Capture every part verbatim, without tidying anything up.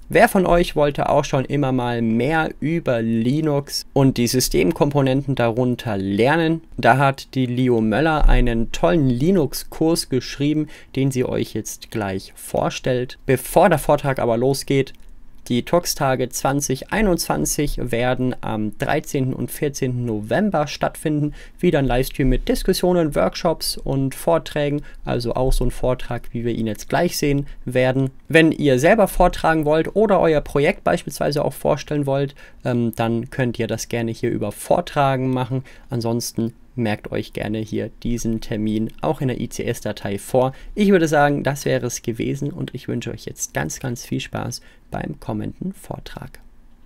Wer von euch wollte auch schon immer mal mehr über Linux und die Systemkomponenten darunter lernen? Da hat die Lio Möller einen tollen Linux-Kurs geschrieben, den sie euch jetzt gleich vorstellt. Bevor der Vortrag aber losgeht, die Tux-Tage zwanzig einundzwanzig werden am dreizehnten und vierzehnten November stattfinden. Wieder ein Livestream mit Diskussionen, Workshops und Vorträgen. Also auch so ein Vortrag, wie wir ihn jetzt gleich sehen werden. Wenn ihr selber vortragen wollt oder euer Projekt beispielsweise auch vorstellen wollt, ähm, dann könnt ihr das gerne hier über Vortragen machen. Ansonsten merkt euch gerne hier diesen Termin auch in der I C S-Datei vor. Ich würde sagen, das wäre es gewesen und ich wünsche euch jetzt ganz, ganz viel Spaß beim kommenden Vortrag.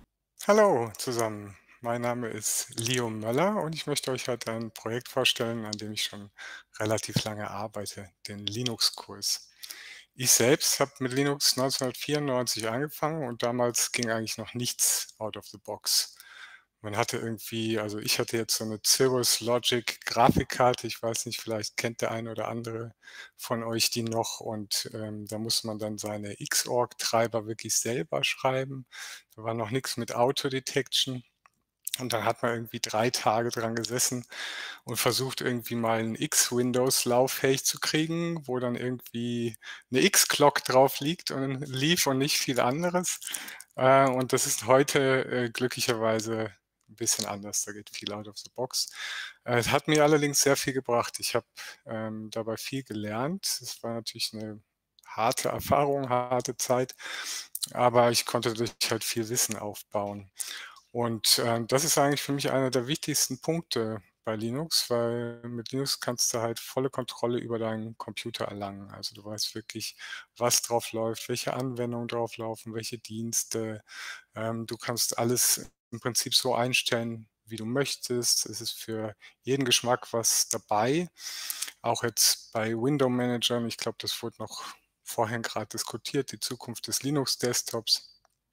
Hallo zusammen, mein Name ist Leo Möller und ich möchte euch heute ein Projekt vorstellen, an dem ich schon relativ lange arbeite, den Linux-Kurs. Ich selbst habe mit Linux neunzehnhundertvierundneunzig angefangen und damals ging eigentlich noch nichts out of the box. Man hatte irgendwie, also ich hatte jetzt so eine Cirrus Logic Grafikkarte, ich weiß nicht, vielleicht kennt der eine oder andere von euch die noch und ähm, da musste man dann seine Xorg-Treiber wirklich selber schreiben. Da war noch nichts mit Auto-Detection. Und dann hat man irgendwie drei Tage dran gesessen und versucht, irgendwie mal 'n X-Windows lauffähig zu kriegen, wo dann irgendwie 'ne X-Clock drauf liegt und lief und nicht viel anderes. Äh, und das ist heute, äh, glücklicherweise 'n bisschen anders. Da geht viel out of the box. Äh, es hat mir allerdings sehr viel gebracht. Ich habe, ähm, dabei viel gelernt. Es war natürlich 'ne harte Erfahrung, harte Zeit, aber ich konnte dadurch halt viel Wissen aufbauen. Und, ähm, das ist eigentlich für mich einer der wichtigsten Punkte bei Linux, weil mit Linux kannst du halt volle Kontrolle über deinen Computer erlangen. Also, du weißt wirklich, was drauf läuft, welche Anwendungen drauf laufen, welche Dienste. Ähm, du kannst alles im Prinzip so einstellen, wie du möchtest. Es ist für jeden Geschmack was dabei. Auch jetzt bei Window-Managern, ich glaube, das wurde noch vorhin grad diskutiert, die Zukunft des Linux-Desktops.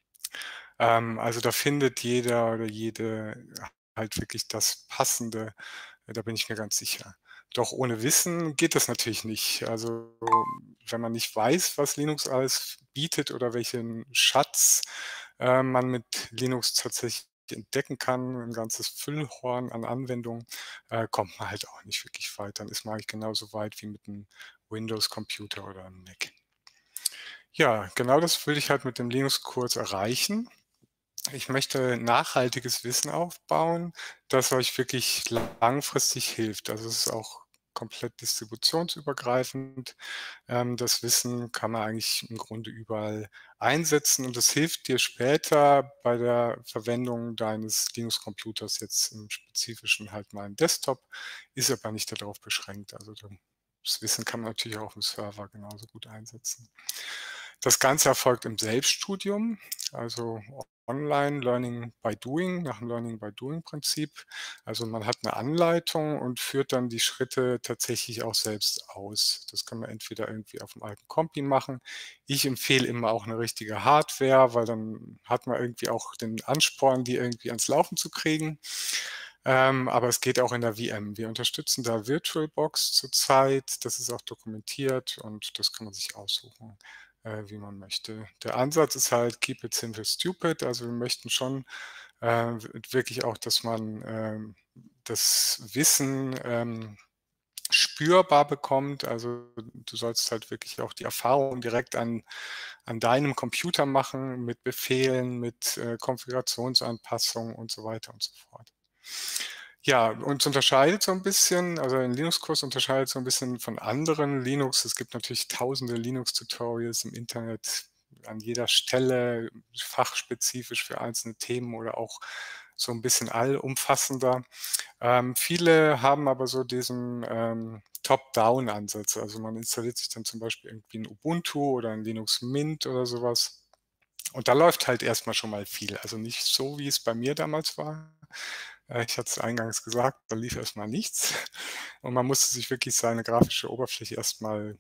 Ähm, also, da findet jeder oder jede halt wirklich das Passende, da bin ich mir ganz sicher. Doch ohne Wissen geht das natürlich nicht. Also, wenn man nicht weiß, was Linux alles bietet oder welchen Schatz, äh, man mit Linux tatsächlich entdecken kann, 'n ganzes Füllhorn an Anwendungen, äh, kommt man halt auch nicht wirklich weit. Dann ist man eigentlich genauso weit wie mit 'nem Windows-Computer oder 'm Mac. Ja, genau das will ich halt mit dem Linux-Kurs erreichen. Ich möchte nachhaltiges Wissen aufbauen, das euch wirklich langfristig hilft. Also, es ist auch komplett distributionsübergreifend. Ähm, das Wissen kann man eigentlich im Grunde überall einsetzen und das hilft dir später bei der Verwendung deines Linux-Computers, jetzt im Spezifischen halt mal im Desktop, ist aber nicht darauf beschränkt. Also, da das Wissen kann man natürlich auch auf'm Server genauso gut einsetzen. Das Ganze erfolgt im Selbststudium, also online Learning by Doing, nach dem Learning by Doing-Prinzip. Also, man hat 'ne Anleitung und führt dann die Schritte tatsächlich auch selbst aus. Das kann man entweder irgendwie auf'm alten Kompi machen. Ich empfehle immer auch 'ne richtige Hardware, weil dann hat man irgendwie auch den Ansporn, die irgendwie ans Laufen zu kriegen. Ähm, aber es geht auch in der V M. Wir unterstützen da VirtualBox zurzeit. Das ist auch dokumentiert und das kann man sich aussuchen, äh, wie man möchte. Der Ansatz ist halt keep it simple stupid. Also, wir möchten schon, äh, w wirklich auch, dass man, ähm, das Wissen, ähm, spürbar bekommt. Also, du sollst halt wirklich auch die Erfahrung direkt an an deinem Computer machen mit Befehlen, mit, äh, Konfigurationsanpassungen und so weiter und so fort. Ja, uns unterscheidet so 'n bisschen also, ein Linux-Kurs unterscheidet so 'n bisschen von anderen Linux es gibt natürlich tausende Linux-Tutorials im Internet an jeder Stelle, fachspezifisch für einzelne Themen oder auch so 'n bisschen allumfassender. Ähm, viele haben aber so diesen, ähm, Top-down-Ansatz. Also, man installiert sich dann zum Beispiel irgendwie 'n Ubuntu oder 'n Linux Mint oder so was. Und da läuft halt erst mal schon mal viel. Also, nicht so, wie es bei mir damals war. Äh, ich hatte es eingangs gesagt, da lief erst mal nichts und man musste sich wirklich seine grafische Oberfläche erst mal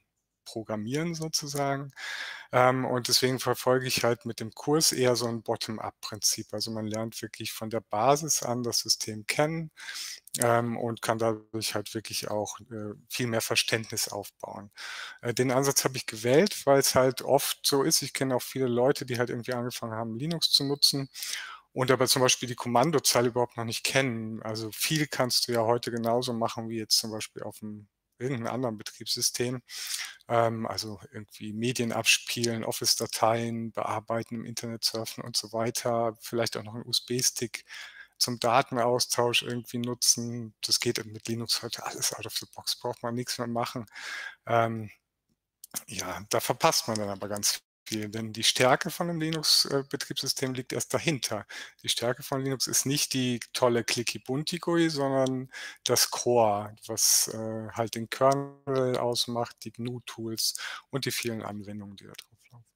Programmieren sozusagen. Ähm, und deswegen verfolge ich halt mit dem Kurs eher so ein Bottom-up-Prinzip. Also man lernt wirklich von der Basis an das System kennen, ähm, und kann dadurch halt wirklich auch äh, viel mehr Verständnis aufbauen. Äh, den Ansatz habe ich gewählt, weil es halt oft so ist. Ich kenne auch viele Leute, die halt irgendwie angefangen haben, Linux zu nutzen und aber zum Beispiel die Kommandozeile überhaupt noch nicht kennen. Also viel kannst du ja heute genauso machen wie jetzt zum Beispiel auf dem irgendeinem anderen Betriebssystem. Ähm, also irgendwie Medien abspielen, Office-Dateien bearbeiten, im Internet surfen und so weiter. Vielleicht auch noch einen U S B-Stick zum Datenaustausch irgendwie nutzen. Das geht mit Linux heute alles out of the box, braucht man nichts mehr machen. Ähm, ja, da verpasst man dann aber ganz viel, denn die Stärke von einem Linux-Betriebssystem liegt erst dahinter. Die Stärke von Linux ist nicht die tolle Clicky-Bunti-G U I, sondern das Core, was äh, halt den Kernel ausmacht, die G N U-Tools und die vielen Anwendungen, die da drauf laufen.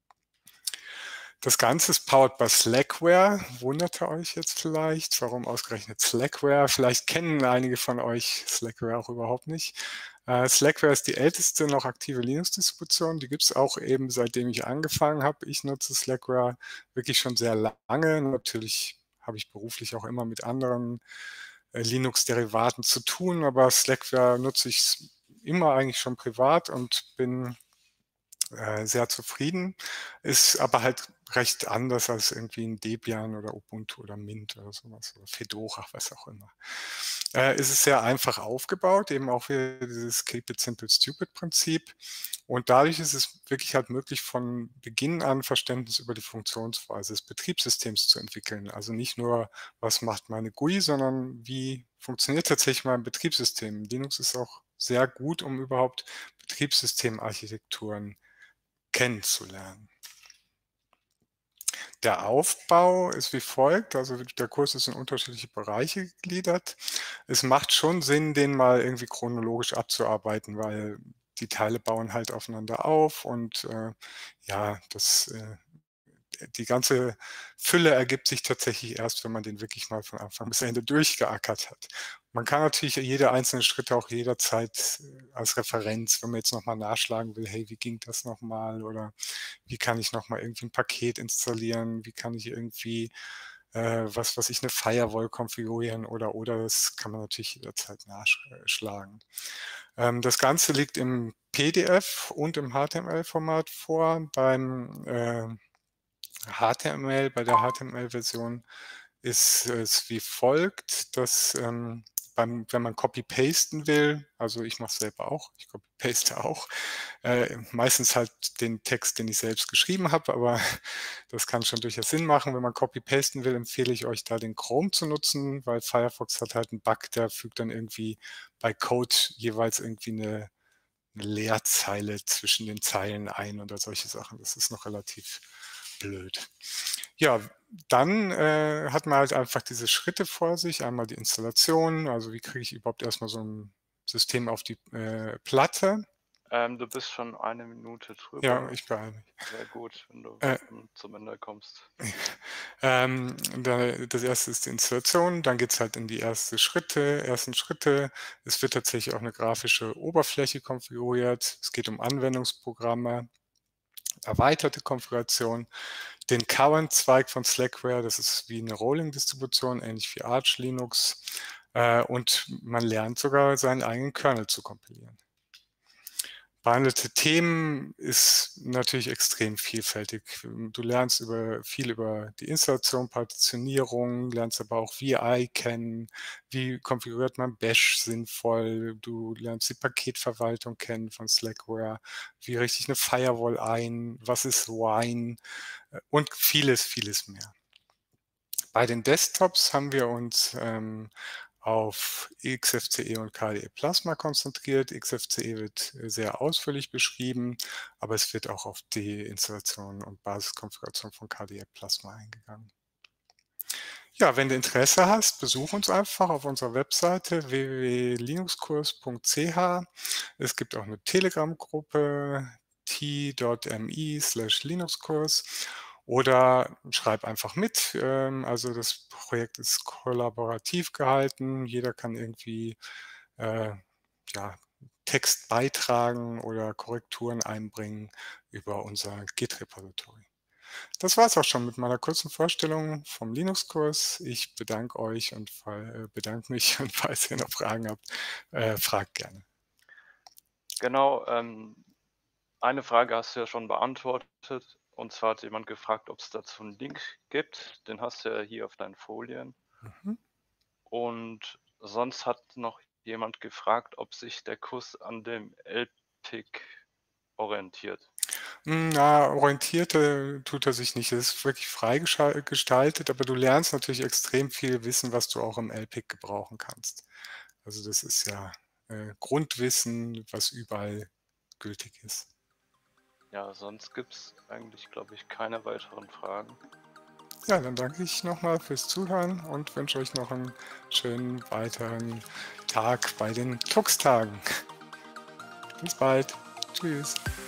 Das Ganze ist powered by Slackware. Wunderte euch jetzt vielleicht, warum ausgerechnet Slackware? Vielleicht kennen einige von euch Slackware auch überhaupt nicht. Äh, Slackware ist die älteste noch aktive Linux-Distribution. Die gibt es auch eben seitdem ich angefangen habe. Ich nutze Slackware wirklich schon sehr lange. Natürlich habe ich beruflich auch immer mit anderen äh, Linux-Derivaten zu tun, aber Slackware nutze ich immer eigentlich schon privat und bin äh, sehr zufrieden, ist aber halt recht anders als irgendwie ein Debian oder Ubuntu oder Mint oder sowas oder Fedora, was auch immer. Äh, es ist sehr einfach aufgebaut, eben auch wieder dieses Keep it simple stupid Prinzip. Und dadurch ist es wirklich halt möglich, von Beginn an Verständnis über die Funktionsweise des Betriebssystems zu entwickeln. Also nicht nur, was macht meine G U I, sondern wie funktioniert tatsächlich mein Betriebssystem. Linux ist auch sehr gut, um überhaupt Betriebssystemarchitekturen kennenzulernen. Der Aufbau ist wie folgt, also der Kurs ist in unterschiedliche Bereiche gegliedert. Es macht schon Sinn, den mal irgendwie chronologisch abzuarbeiten, weil die Teile bauen halt aufeinander auf und äh, ja, das äh, die ganze Fülle ergibt sich tatsächlich erst, wenn man den wirklich mal von Anfang bis Ende durchgeackert hat. Man kann natürlich jede einzelne Schritte auch jederzeit äh, als Referenz, wenn man jetzt nochmal nachschlagen will, hey, wie ging das nochmal oder wie kann ich nochmal irgendwie ein Paket installieren, wie kann ich irgendwie äh, was, was ich eine Firewall konfigurieren oder oder das kann man natürlich jederzeit nachschlagen. Ähm, das Ganze liegt im P D F und im H T M L-Format vor. Beim äh, H T M L, bei der H T M L-Version ist es wie folgt, dass ähm, beim, wenn man Copy-Pasten will, also ich mache es selber auch, ich copy-paste auch, äh, meistens halt den Text, den ich selbst geschrieben habe, aber das kann schon durchaus Sinn machen. Wenn man Copy-Pasten will, empfehle ich euch da den Chrome zu nutzen, weil Firefox hat halt einen Bug, der fügt dann irgendwie bei Code jeweils irgendwie eine, eine Leerzeile zwischen den Zeilen ein oder solche Sachen. Das ist noch relativ blöd. Ja, dann äh, hat man halt einfach diese Schritte vor sich. Einmal die Installation, also wie kriege ich überhaupt erstmal so ein System auf die äh, Platte. Ähm, du bist schon eine Minute drüber. Ja, ich beeile mich. Wäre gut, wenn du Äh, zum Ende kommst. ähm, da, das erste ist die Installation, dann geht es halt in die erste Schritte, ersten Schritte. Es wird tatsächlich auch eine grafische Oberfläche konfiguriert. Es geht um Anwendungsprogramme, erweiterte Konfiguration, den Current-Zweig von Slackware, das ist wie eine Rolling-Distribution, ähnlich wie Arch Linux. Äh, und man lernt sogar, seinen eigenen Kernel zu kompilieren. Behandelte Themen ist natürlich extrem vielfältig. Du lernst über, viel über die Installation, Partitionierung, lernst aber auch V I kennen, wie konfiguriert man Bash sinnvoll, du lernst die Paketverwaltung kennen von Slackware, wie richte ich eine Firewall ein, was ist Wine und vieles, vieles mehr. Bei den Desktops haben wir uns ähm, auf X F C E und K D E Plasma konzentriert. X F C E wird sehr ausführlich beschrieben, aber es wird auch auf die Installation und Basiskonfiguration von K D E Plasma eingegangen. Ja, wenn du Interesse hast, besuch uns einfach auf unserer Webseite w w w punkt linuxkurs punkt c h. Es gibt auch eine Telegram-Gruppe t.me slash linuxkurs oder schreib einfach mit. Also das Projekt ist kollaborativ gehalten. Jeder kann irgendwie äh, ja, Text beitragen oder Korrekturen einbringen über unser Git-Repository. Das war es auch schon mit meiner kurzen Vorstellung vom Linux-Kurs. Ich bedanke euch und fall, äh, bedanke mich und falls ihr noch Fragen habt, äh, fragt gerne. Genau, ähm, eine Frage hast du ja schon beantwortet. Und zwar hat jemand gefragt, ob es dazu einen Link gibt. Den hast du ja hier auf deinen Folien. Mhm. Und sonst hat noch jemand gefragt, ob sich der Kurs an dem L P I C orientiert. Na, orientierte tut er sich nicht. Es ist wirklich frei geschal- gestaltet, aber du lernst natürlich extrem viel Wissen, was du auch im L P I C gebrauchen kannst. Also das ist ja äh, Grundwissen, was überall gültig ist. Ja, sonst gibt es eigentlich, glaube ich, keine weiteren Fragen. Ja, dann danke ich nochmal fürs Zuhören und wünsche euch noch einen schönen weiteren Tag bei den Tux-Tagen. Bis bald. Tschüss.